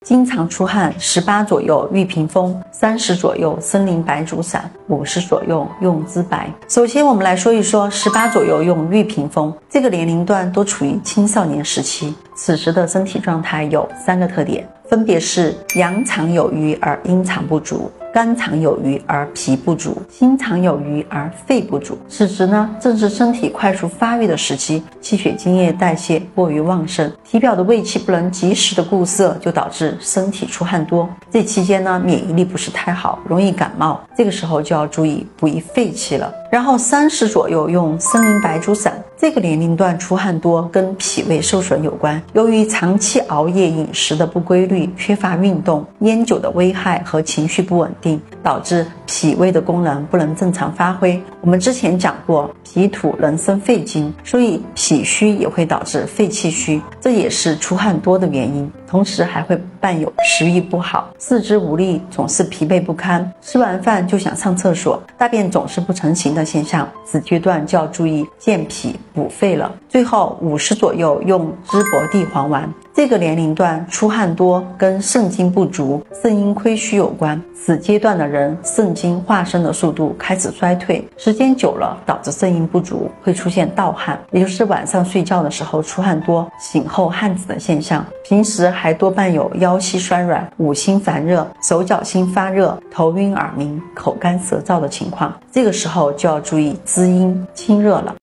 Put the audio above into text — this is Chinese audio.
经常出汗，18左右玉屏风，30左右森林白术散，50左右用资白。首先我们来说一说18左右用玉屏风，这个年龄段都处于青少年时期，此时的身体状态有3个特点，分别是阳常有余而阴常不足，肝常有余而脾不足，心常有余而肺不足。此时呢，正是身体快速发育的时期，气血津液代谢过于旺盛，体表的胃气不能及时的固摄，就导致身体出汗多。这期间呢，免疫力不是太好，容易感冒，这个时候就要注意补益肺气了。然后30左右用森林白术散，这个年龄段出汗多跟脾胃受损有关，由于长期熬夜、饮食的不规律、缺乏运动、烟酒的危害和情绪不稳定，导致脾胃的功能不能正常发挥。我们之前讲过，脾土能生肺经，所以脾虚也会导致肺气虚，这也是出汗多的原因。同时还会伴有食欲不好、四肢无力，总是疲惫不堪，吃完饭就想上厕所，大便总是不成形的现象。此阶段就要注意健脾补肺了。最后50左右用栀博地黄丸，这个年龄段出汗多跟肾精不足、肾阴亏虚有关，此阶段的人肾精化生的速度开始衰退，时间久了导致肾阴不足，会出现盗汗，也就是晚上睡觉的时候出汗多、醒后汗紫的现象。平时还多伴有腰膝酸软、五心烦热、手脚心发热、头晕耳鸣、口干舌燥的情况，这个时候就要注意滋阴清热了。